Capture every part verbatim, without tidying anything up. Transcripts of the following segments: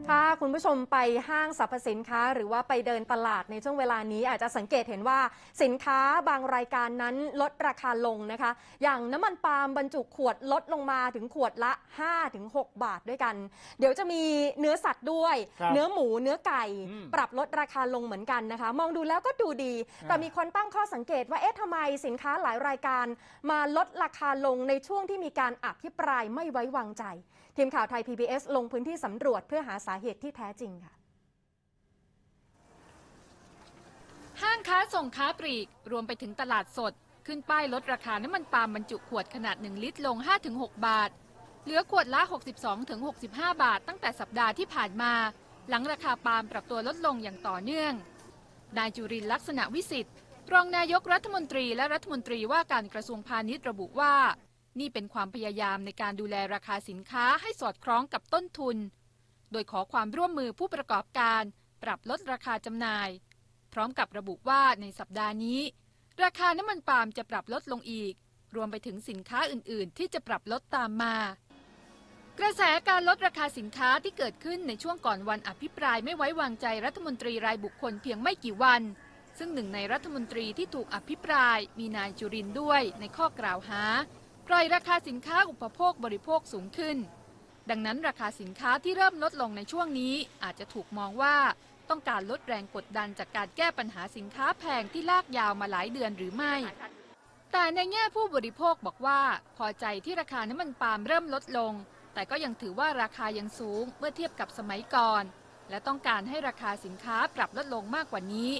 ถ้าคุณผู้ชมไปห้างสรรพสินค้าหรือว่าไปเดินตลาดในช่วงเวลานี้อาจจะสังเกตเห็นว่าสินค้าบางรายการนั้นลดราคาลงนะคะอย่างน้ำมันปาล์มบรรจุขวดลดลงมาถึงขวดละ ห้าถึงหก บาทด้วยกันเดี๋ยวจะมีเนื้อสัตว์ด้วยเนื้อหมูเนื้อไก่ปรับลดราคาลงเหมือนกันนะคะมองดูแล้วก็ดูดีแต่มีคนตั้งข้อสังเกตว่าเอ๊ะทำไมสินค้าหลายรายการมาลดราคาลงในช่วงที่มีการอภิปรายไม่ไว้วางใจทีมข่าวไทย พี บี เอส ลงพื้นที่สำรวจเพื่อหาสาเหตุที่แท้จริงค่ะห้างค้าส่งค้าปลีกรวมไปถึงตลาดสดขึ้นป้ายลดราคาน้ำมันปาล์มบรรจุขวดขนาดหนึ่งลิตรลง ห้าถึงหก บาทเหลือขวดละ หกสิบสองถึงหกสิบห้า บาทตั้งแต่สัปดาห์ที่ผ่านมาหลังราคาปาล์มปรับตัวลดลงอย่างต่อเนื่องนายจุรินทร์ลักษณะวิสิทธิ์รองนายกรัฐมนตรีและรัฐมนตรีว่าการกระทรวงพาณิชย์ระบุว่านี่เป็นความพยายามในการดูแลราคาสินค้าให้สอดคล้องกับต้นทุนโดยขอความร่วมมือผู้ประกอบการปรับลดราคาจำหน่ายพร้อมกับระบุว่าในสัปดาห์นี้ราคาน้ำมันปาล์มจะปรับลดลงอีกรวมไปถึงสินค้าอื่นๆที่จะปรับลดตามมากระแสการลดราคาสินค้าที่เกิดขึ้นในช่วงก่อนวันอภิปรายไม่ไว้วางใจรัฐมนตรีรายบุคคลเพียงไม่กี่วันซึ่งหนึ่งในรัฐมนตรีที่ถูกอภิปรายมีนายจุรินทร์ด้วยในข้อกล่าวหาปล่อยราคาสินค้าอุปโภคบริโภคสูงขึ้นดังนั้นราคาสินค้าที่เริ่มลดลงในช่วงนี้อาจจะถูกมองว่าต้องการลดแรงกดดันจากการแก้ปัญหาสินค้าแพงที่ลากยาวมาหลายเดือนหรือไม่แต่ในแง่ผู้บริโภคบอกว่าพอใจที่ราคาน้ำมันปาล์มเริ่มลดลงแต่ก็ยังถือว่าราคายังสูงเมื่อเทียบกับสมัยก่อนและต้องการให้ราคาสินค้าปรับลดลงมากกว่านี้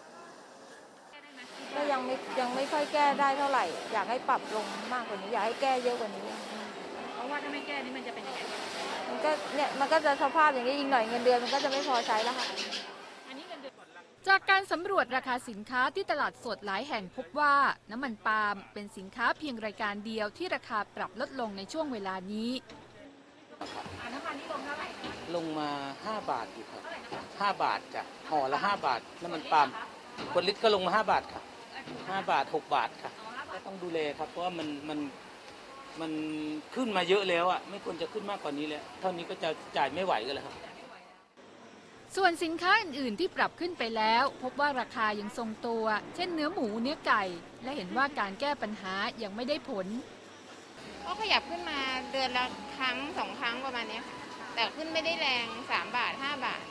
ก็ยังไม่ยังไม่ค่อยแก้ได้เท่าไหร่อยากให้ปรับลงมากกว่านี้อยากให้แก้เยอะกว่านี้เพราะว่าถ้าไม่แก้นี่มันจะเป็นยังไงมันก็เนี่ยมันก็จะสภาพอย่างนี้อีกหน่อยเงินเดือนมันก็จะไม่พอใช้แล้วค่ะจากการสำรวจราคาสินค้าที่ตลาดสดหลายแห่งพบว่าน้ำมันปาล์มเป็นสินค้าเพียงรายการเดียวที่ราคาปรับลดลงในช่วงเวลานี้น้ำมันนี่ลงเท่าไหร่ลงมาห้าบาทอยู่ครับห้าบาทจ้ะห่อละห้าบาทน้ำมันปาล์มคนลิตรก็ลงมาห้าบาทค่ะห้าบาทหกบาทค่ะต้องดูแลครับเพราะว่ามันมันมันขึ้นมาเยอะแล้วอ่ะไม่ควรจะขึ้นมากกว่านี้แล้วเท่านี้ก็จะจ่ายไม่ไหวกันแล้วครับส่วนสินค้าอื่นๆที่ปรับขึ้นไปแล้วพบว่าราคายังทรงตัวเช่นเนื้อหมูเนื้อไก่และเห็นว่าการแก้ปัญหายังไม่ได้ผลก็ขยับขึ้นมาเดือนละครั้งสองครั้งประมาณนี้ค่ะแต่ขึ้นไม่ได้แรงสามบาทห้าบาท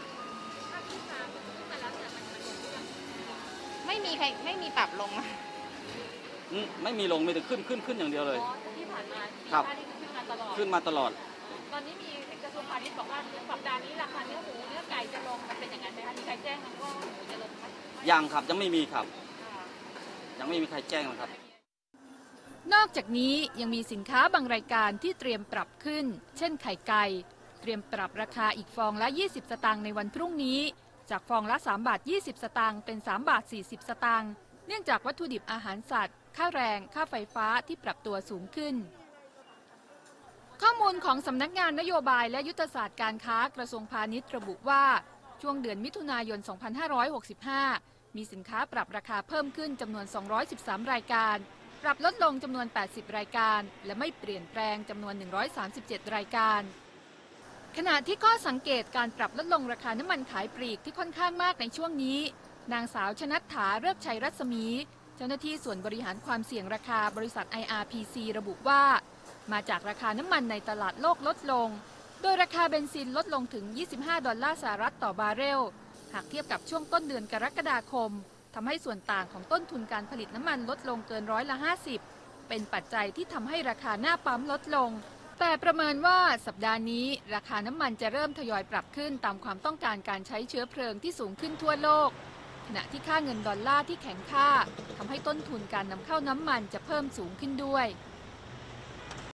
ไม่มีใครไม่มีปรับลงไม่มีลงมีแต่ขึ้นขึ้นขึ้นอย่างเดียวเลยที่ผ่านมาครับขึ้นมาตลอดตอนนี้มีกระทรวงพาณิชย์บอกว่าสัปดาห์นี้ราคาเนื้อหมูเนื้อไก่จะลงมันเป็นอย่างนั้นไหมคะมีใครแจ้งว่าหมูจะลงไหมยังครับยังไม่มีครับยังไม่มีใครแจ้งนะครับนอกจากนี้ยังมีสินค้าบางรายการที่เตรียมปรับขึ้นเช่นไข่ไก่เตรียมปรับราคาอีกฟองละยี่สิบสตางค์ในวันพรุ่งนี้จากฟองละสามบาทยี่สิบสตางค์เป็นสามบาทสี่สิบสตางค์เนื่องจากวัตถุดิบอาหารสัตว์ค่าแรงค่าไฟฟ้าที่ปรับตัวสูงขึ้นข้อมูลของสำนักงานนโยบายและยุทธศาสตร์การค้ากระทรวงพาณิชย์ระบุว่าช่วงเดือนมิถุนายน สองพันห้าร้อยหกสิบห้า มีสินค้าปรับราคาเพิ่มขึ้นจำนวน สองร้อยสิบสาม รายการปรับลดลงจำนวน แปดสิบ รายการและไม่เปลี่ยนแปลงจำนวน หนึ่งร้อยสามสิบเจ็ด รายการขณะที่ข้อสังเกตการปรับลดลงราคาน้ำมันขายปลีกที่ค่อนข้างมากในช่วงนี้นางสาวชนัทถาเริบชัยรัศมีเจ้าหน้าที่ส่วนบริหารความเสี่ยงราคาบริษัท ไอ อาร์ พี ซี ระบุว่ามาจากราคาน้ำมันในตลาดโลกลดลงโดยราคาเบนซินลดลงถึงยี่สิบห้าดอลลาร์สหรัฐต่อบาร์เรลหากเทียบกับช่วงต้นเดือนกรกฎาคมทำให้ส่วนต่างของต้นทุนการผลิตน้ำมันลดลงเกินร้อยละห้าสิบเป็นปัจจัยที่ทำให้ราคาหน้าปั๊มลดลงแต่ประเมินว่าสัปดาห์นี้ราคาน้ำมันจะเริ่มทยอยปรับขึ้นตามความต้องการการใช้เชื้อเพลิงที่สูงขึ้นทั่วโลกขณะที่ค่าเงินดอลลาร์ที่แข็งค่าทำให้ต้นทุนการนำเข้าน้ำมันจะเพิ่มสูงขึ้นด้วย